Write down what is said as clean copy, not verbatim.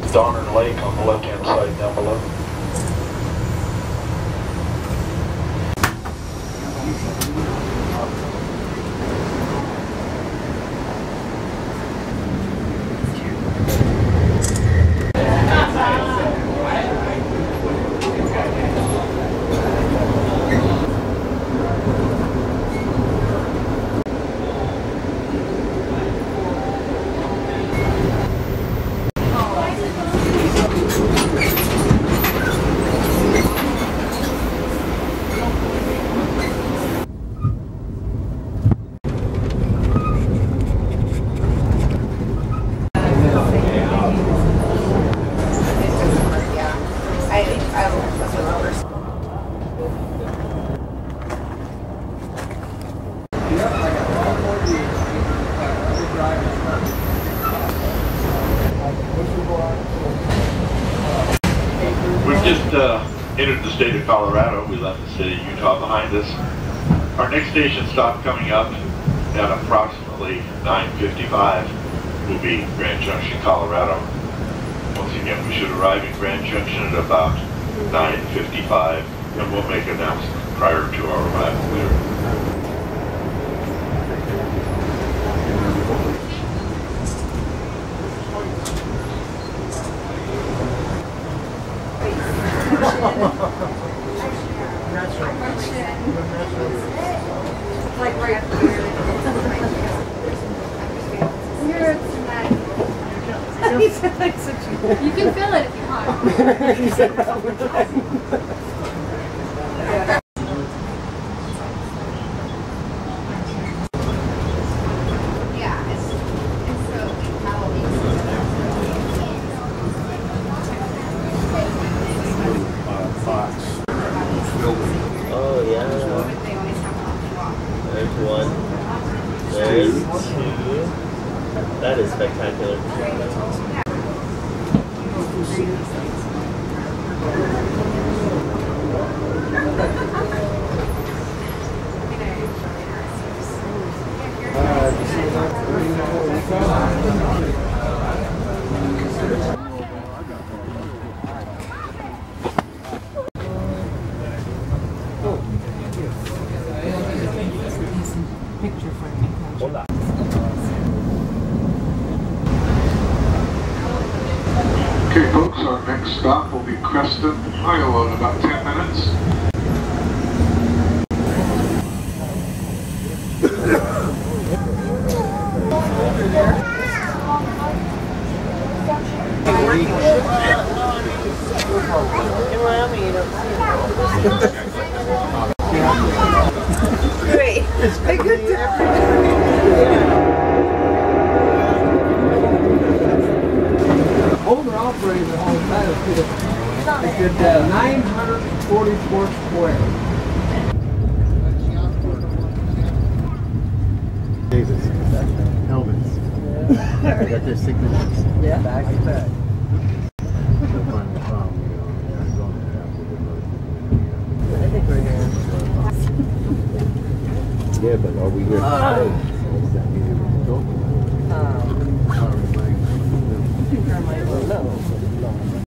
Donner Lake on the left-hand side down below. We've just entered the state of Colorado. We left the state of Utah behind us. Our next station stop coming up at approximately 9:55 will be Grand Junction, Colorado. Once again, we should arrive in Grand Junction at about 9:55, and we'll make an announcement prior to our arrival there. Like right up here. You can feel it if you want. Yeah, it's so Oh yeah. There's one. There's two. That is spectacular. Picture for me. Hola. Okay, folks, our next stop will be Creston, Iowa, in about 10 minutes. Great. A good Owner operator on that is good 944 square. Davis, Elvis. I got their signatures. Yeah, back to back. I think we're here. Yeah, but are we here? I think I might know.